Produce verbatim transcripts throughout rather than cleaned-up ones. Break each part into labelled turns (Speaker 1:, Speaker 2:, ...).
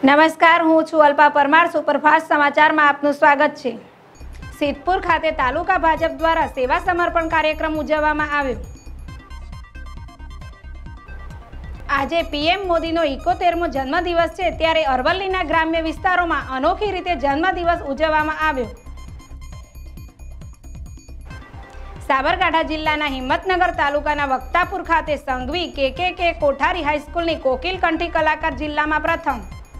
Speaker 1: नमस्कार, हूँ छू अल्पा परमार। सुपरफास्ट समाचार में आपનું स्वागत है। सिद्धपुर खाते तालुका भाजप द्वारा सेवा समर्पण कार्यक्रम उजवવામાં આવ્યો। આજે पीएम मोदीનો इकोतेरमो जन्मदिवस है, त्यारे अरवल्लीना ग्राम्य विस्तारों में अनोखी रीते जन्मदिवस उजवવામાં આવ્યો। साबरकांठा जिल्लाना हिम्मतनगर तालुकाना वक्तापुर खाते संघवी के के के कोठारी हाईस्कूलनी कोकिल कंठी कलाकार जिल्ला में प्रथम।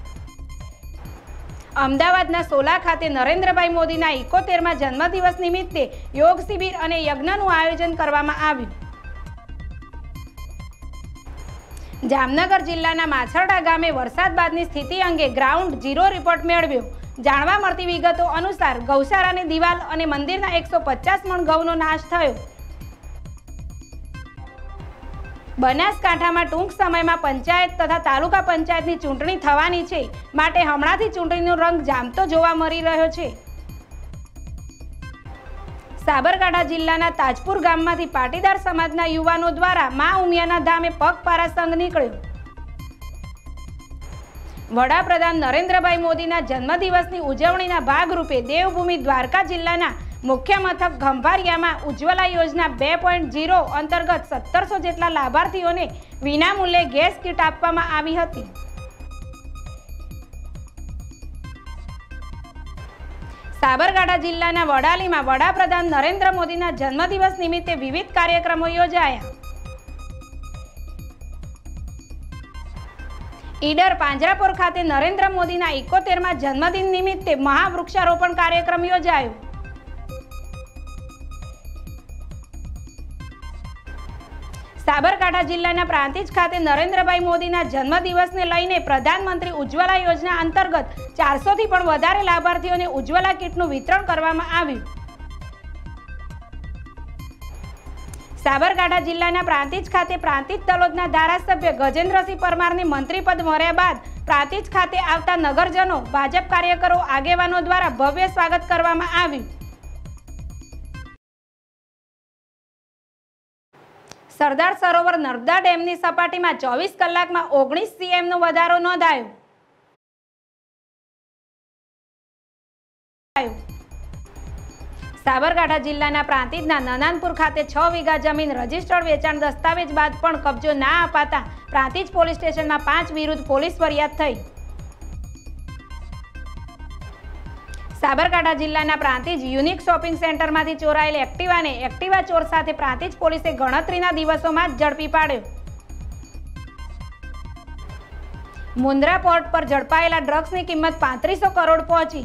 Speaker 1: अमदावादना सोला खाते नरेन्द्रभाई मोदीना इकोतेरमा जन्मदिवस निमित्ते योग शिबिर और यज्ञનું आयोजन करवामां આવ્યું। जामनगर जिल्लाना माछरडा गामे वरसाद बादनी स्थिति अंगे ग्राउंड जीरो रिपोर्ट मेळव्यो। जाणवा मळती विगतो अनुसार गौशाळानी दीवाल और मंदिरना एक सौ पचास मण घऊनो नाश थयो। बनासकांठामां टूंक समयमां पंचायत तथा तालुका पंचायतनी चूंटणी थवानी छे, माटे हमणाथी चूंटणीनो रंग जामतो जोवा मळी रह्यो छे। साबरकांठा जिल्लाना ताजपुर गाममांथी पाटीदार समाजना युवानो द्वारा मां उमियाना धामे पगपारा संघ निकळ्यो। वडाप्रधान नरेन्द्रभाई मोदीना जन्मदिवसनी उजवणीना भागरूपे देवभूमि द्वारका जिल्लाना मुख्य मथक गंभारियामां उज्ज्वला योजना બે પોઈન્ટ શૂન્ય अंतर्गत सत्तरसो जेटला लाभार्थीओने विनामूल्ये गैस किट आपवामां आवी हती। साबरकांठा जिल्लाना वडालीमां वडाप्रधान नरेन्द्र मोदीना जन्मदिवस निमित्ते विविध कार्यक्रमों योजाया। ईडर પાંજરાપોર खाते नरेन्द्र मोदीना इकोतेरमा जन्मदिन निमित्ते महावृक्षारोपण कार्यक्रम योजायो। साबरकांठा जिल्लाना प्रांतिज खाते नरेन्द्रभाई मोदीना जन्मदिवसने लईने प्रधानमंत्री उज्ज्वला योजना अंतर्गत चारसो थी पण वधारे लाभार्थीओने उज्ज्वला किटनुं वितरण करवामां आव्युं। साबरकांठा जिल्लाना प्रांतिज खाते प्रांतिज तलोदना धारासभ्य गजेन्द्रसिंह परमारने मंत्रीपद मळ्या बाद प्रांतिज खाते आवता नगरजनो भाजप कार्यकरो आगेवानो द्वारा भव्य स्वागत करवामां आव्युं। सरदार सरोवर नर्मदा डेमनी सपाटीमां चौवीस कलाकमां ओगણીસ सीएमनो वधारो नोंधायो। साबरकांठा जिल्लाना प्रांतिजना ननानपुर खाते छ वीघा जमीन रजिस्टर्ड वेचाण दस्तावेज बाद पण कब्जो ना अपाता प्रांतिज पोलीस स्टेशनमां पांच विरुद्ध पोलीस फरियाद थई। साबरकांठा जिल्लाना प्रांतिज युनिक शॉपिंग सेंटरमांथी चोरायेल एक्टिवाने एक्टिवा चोर साथे प्रांतिज पोलीसे गणतरीना दिवसोमां ज झड़पी पाड्यो। मुंद्रा पोर्ट पर झड़पायेला ड्रग्सनी किंमत पैंतीस करोड़ पहोंची।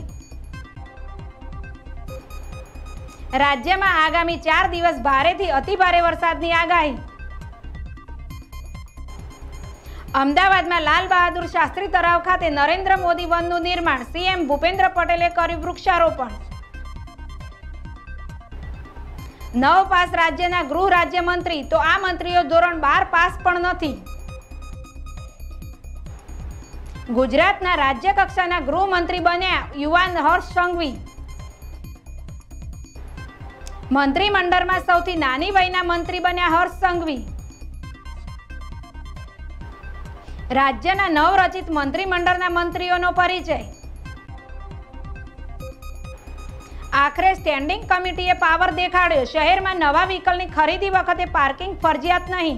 Speaker 1: राज्यमां आगामी चार दिवस भारेथी अति भारे वरसादनी आगाही। अमदावादमां लाल बहादुर शास्त्री तलाव खाते नरेन्द्र मोदी वनનું निर्माण सीएम भूपेन्द्र पटेले कर्યું वृक्षारोपण। नव पास राज्यना गृह राज्यमंत्री तो आ मंत्रीओ धोरण बार पास पण नथी। गुजरातना राज्य कक्षाना गृहमंत्री बन्या युवान हर्ष संघवी। मंत्रीमंडळमां सौथी नानी वयना मंत्री बन्या हर्ष संघवी। राज्यना नवरचित मंत्रीमंडळना मंत्रीओनो परिचय। आखरे स्टेन्डिंग कमिटीए पावर देखाड्यो, शहेरमां नवा व्हीकलनी खरीदी वखते पार्किंग फरजियात नहीं।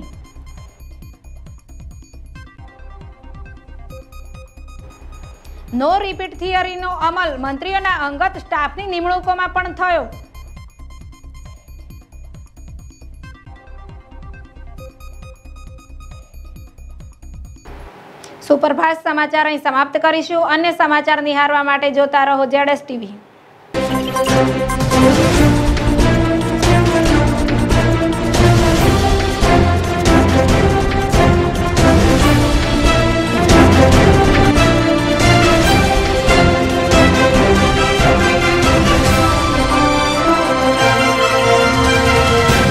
Speaker 1: नो रिपीट थियरीनो अमल मंत्रीओना अंगत स्टाफनी निमणूकोमां पण थयो। सुपरफास्ट समाचार अहीं समाप्त करीशुं। अन्य समाचार निहारवा माटे जोता रहो ज़ेड एस टी वी।